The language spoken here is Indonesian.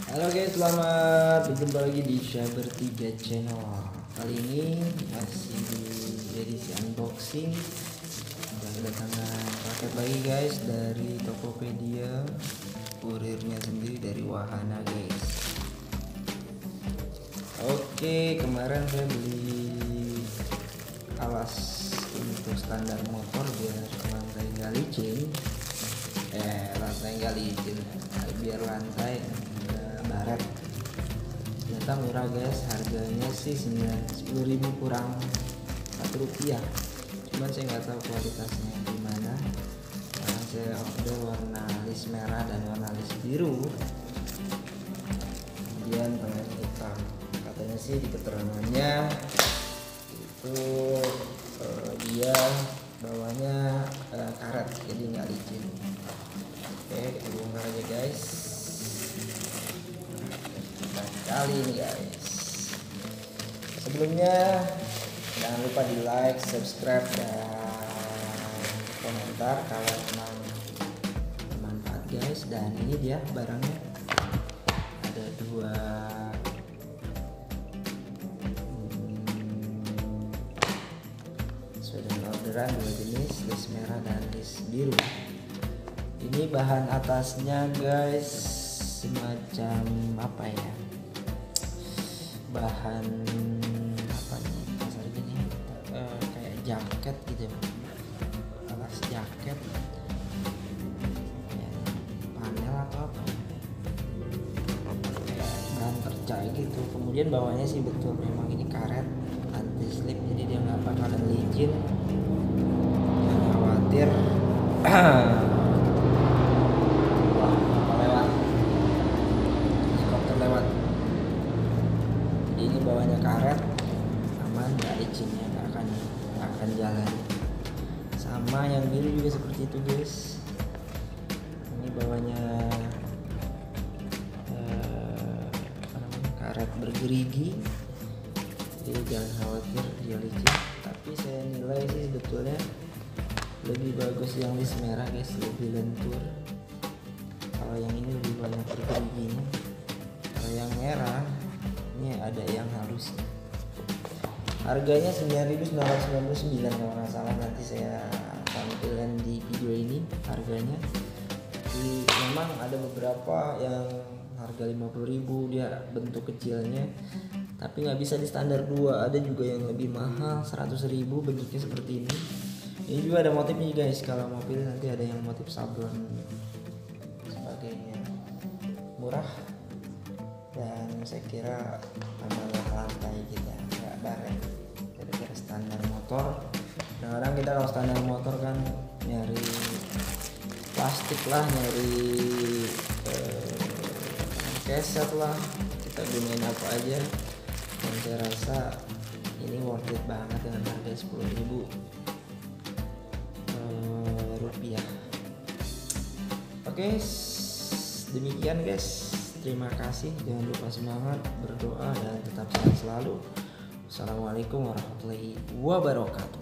Halo guys, selamat berjumpa lagi di Saber 3 channel. Kali ini masih di edisi unboxing yang kedatangan paket lagi guys dari Tokopedia, kurirnya sendiri dari Wahana guys. Oke, kemarin saya beli alas untuk standar motor biar lantai nggak licin, biar lantai baret. Ternyata murah guys, harganya sih 10.000 kurang 1 rupiah. Cuman saya nggak tahu kualitasnya gimana, karena saya order warna list merah dan warna list biru, kemudian tengah hitam. Katanya sih di keterangannya itu dia bawahnya karet, jadi nggak licin. Oke, kita bongkar aja guys. Kali ini guys, sebelumnya jangan lupa di like, subscribe, dan komentar kalau memang bermanfaat guys. Dan ini dia barangnya, ada dua sesuai dengan orderan, dua jenis, list merah dan list biru. Ini bahan atasnya guys semacam apa ya, bahan apa nih kasar gini, kayak jaket gitu, alas jaket ya, panel atau apa, kayak bahan perca gitu. Kemudian bawahnya sih betul memang ini karet anti slip, jadi dia nggak bakalan licin, jangan khawatir. Ini bawahnya karet, aman, nggak licinnya, nggak akan jalan. Sama yang biru juga seperti itu guys. Ini bawahnya karet bergerigi, jadi jangan khawatir dia licin. Tapi saya nilai sih sebetulnya lebih bagus yang list merah guys, lebih lentur. Kalau yang ini lebih banyak bergeriginya. Kalau yang merah ini ada yang halus. Harganya 9.999 kalau nggak salah, nanti saya tampilkan di video ini harganya. Memang ada beberapa yang harga 50.000, dia bentuk kecilnya, tapi nggak bisa di standar 2. Ada juga yang lebih mahal 100.000 bentuknya seperti ini. Ini juga ada motifnya guys, kalau mau pilih nanti ada yang motif sablon sebagainya. Murah, dan saya kira tambah lantai kita nggak baret, gara-gara standar motor. Kadang-kadang kita kalau standar motor kan nyari plastik lah, nyari keset lah, kita gunain apa aja. Dan saya rasa ini worth it banget dengan harga 10.000 rupiah. Oke, demikian guys. Terima kasih, jangan lupa semangat, berdoa, dan tetap sehat selalu. Assalamualaikum warahmatullahi wabarakatuh.